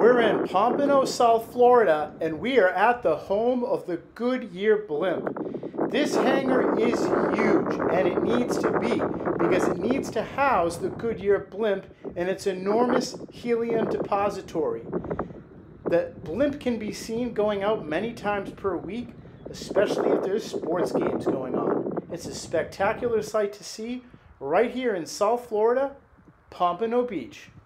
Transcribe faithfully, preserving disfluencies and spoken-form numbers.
We're in Pompano, South Florida, and we are at the home of the Goodyear Blimp. This hangar is huge, and it needs to be, because it needs to house the Goodyear Blimp and its enormous helium depository. The blimp can be seen going out many times per week, especially if there's sports games going on. It's a spectacular sight to see right here in South Florida, Pompano Beach.